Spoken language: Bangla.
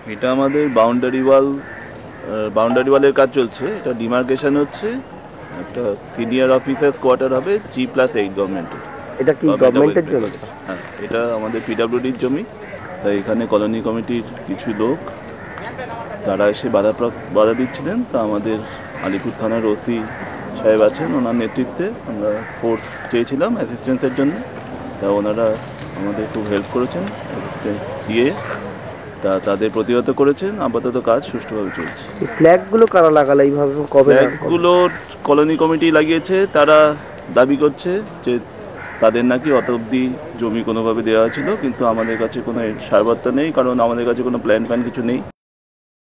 এটা আমাদের বাউন্ডারি ওয়ালের কাজ চলছে। এটা ডিমার্কেশন হচ্ছে, একটা সিনিয়র অফিসার্স কোয়ার্টার হবে G+8 গভর্নমেন্টের। এটা কি গভর্নমেন্টের জন্য? হ্যাঁ, এটা আমাদের PWDর জমি। তাই এখানে কলোনি কমিটির কিছু লোক তারা এসে বাধা দিচ্ছিলেন। তা আমাদের আলিপুর থানার ওসি সাহেব আছেন, ওনার নেতৃত্বে আমরা ফোর্স চেয়েছিলাম অ্যাসিস্ট্যান্সের জন্য। তা ওনারা আমাদের খুব হেল্প করেছেন, অ্যাসিস্ট্যান্স দিয়ে তাদের প্রতিহত করেছেন। আপাতত কাজ সুষ্ঠুভাবে চলছে। ফ্ল্যাগগুলো কারা লাগালো এইভাবে? কবে ফ্ল্যাগগুলো কলোনি কমিটি লাগিয়েছে। তারা দাবি করছে যে তাদের নাকি অত অব্দি জমি কোনোভাবে দেওয়া ছিল, কিন্তু আমাদের কাছে কোনো সারবত্তা নেই, কারণ আমাদের কাছে কোনো প্ল্যান কিছু নেই।